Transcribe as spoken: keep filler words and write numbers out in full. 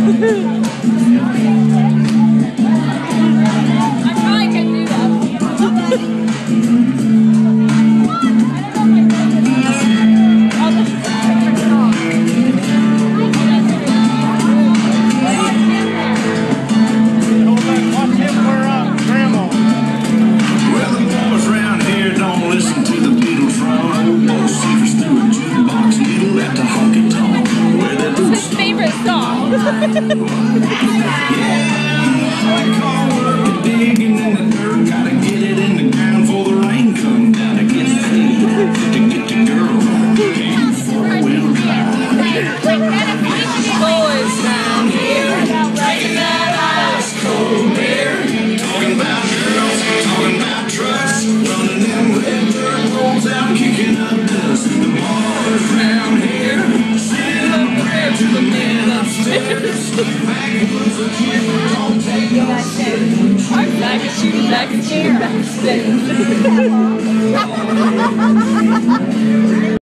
probably could do that. Back and shoot, back and shoot, back and shoot.